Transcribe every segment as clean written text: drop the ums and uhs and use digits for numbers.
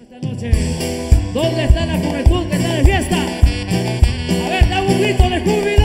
esta noche. ¿Dónde está la juventud que está de fiesta? A ver, da un grito de júbilo.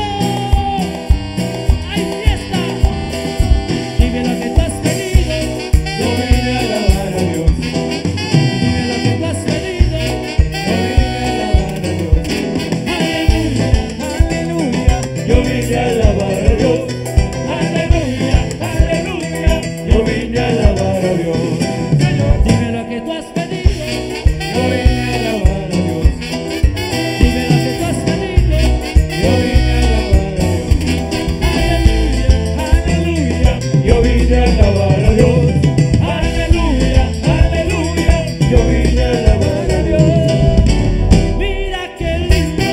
¡Hay fiesta! Dime lo que tú has pedido. Yo vine a alabar a Dios. Dime lo que tú has pedido. Yo vine a alabar a Dios. Aleluya, aleluya. Yo vine a alabar a Dios. Aleluya, aleluya. Yo vine a alabar a Dios. Dime lo que tú has pedido. Yo vine a alabar a Dios. Dime lo que tú has pedido. Yo vine a alabar a Dios. Aleluya, aleluya. Yo vine a alabar a Dios. Aleluya, aleluya. Yo vine a alabar a Dios. Mira qué lindo.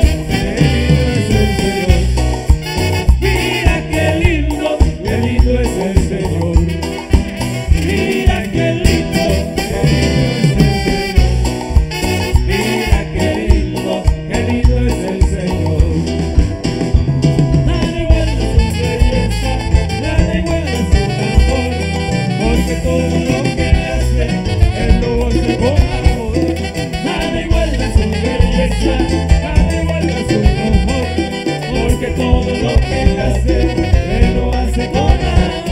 Qué lindo es el Señor. Mira qué lindo. Mira qué lindo es el Señor. Nada igual a su belleza, Nada igual a su amor, porque todo lo que hace, Él lo hace con amor. nada igual a su belleza, Nada igual a su amor, porque todo lo que hace, Él lo hace con amor.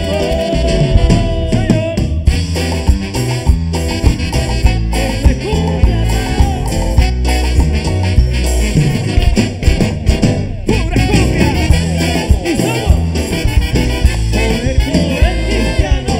pura cumbia. Y somos Poder cristiano.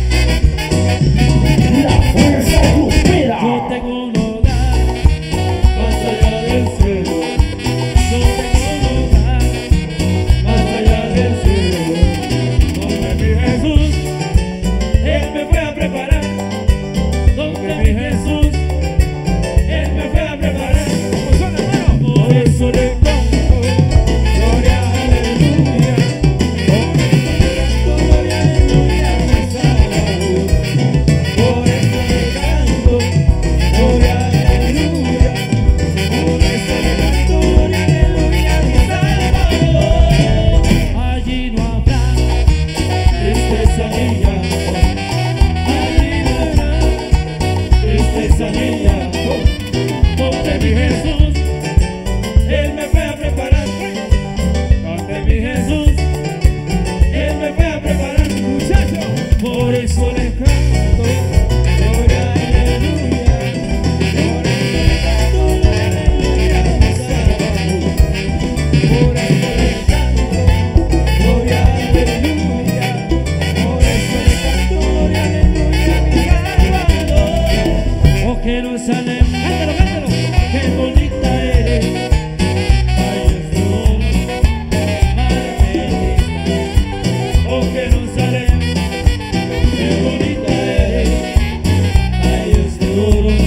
La fuerza grupera. yo tengo un hogar, Más allá del cielo, yo tengo un hogar, más allá del cielo, donde mi Jesús, Él me fue a preparar, donde mi Jesús, Él me fue a preparar. ¿cómo son, hermano? Por eso le canto, gloria, aleluya. Por eso le canto, gloria, aleluya, mi Salvador. Por eso le canto, gloria, aleluya. Por eso le canto, gloria, aleluya, mi Salvador. Allí no habrá Tristeza ni llanto, allí no habrá tristeza ni llanto, donde mi Jesús, Él me fue a preparar, donde mi Jesús, Él me fue a preparar, muchacho, por eso le canto, gloria, aleluya, por eso le canto, gloria, aleluya, mi Salvador, por eso le canto, gloria, aleluya, por eso le canto, gloria, aleluya, mi Salvador. o que no sale, cántalo, cántalo, qué bonita eres. Ay, Jesús, oh Jerusalén, qué bonita eres. Ay, Jesús,